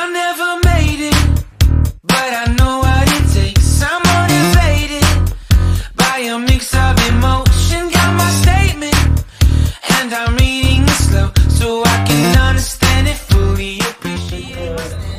I never made it, but I know what it takes. I'm motivated by a mix of emotion. Got my statement, and I'm reading it slow so I can understand it fully. Appreciate it.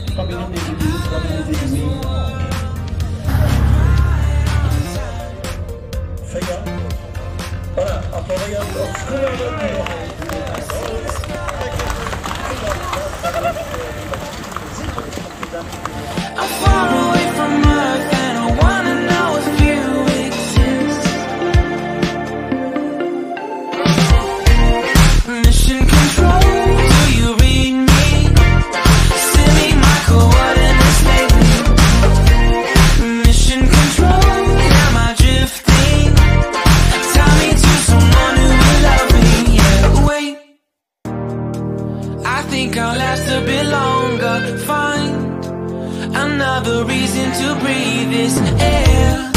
I'm far away from Earth and I wanna know if you exist. Mission control, do you read me? Send me my coordinates lately. Mission control, am I drifting? Tie me to someone who will love me. Yeah, wait, I think I'll last a bit longer. Find another reason to breathe this air.